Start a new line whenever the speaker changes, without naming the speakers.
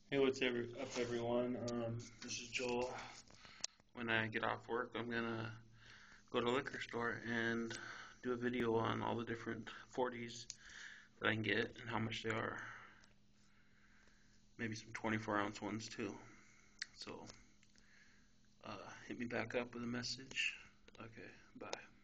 Hey, up, everyone? This is Joel. When I get off work, I'm gonna go to the liquor store and do a video on all the different 40s that I can get and how much they are. Maybe some 24-ounce ones too. So, hit me back up with a message. Okay, bye.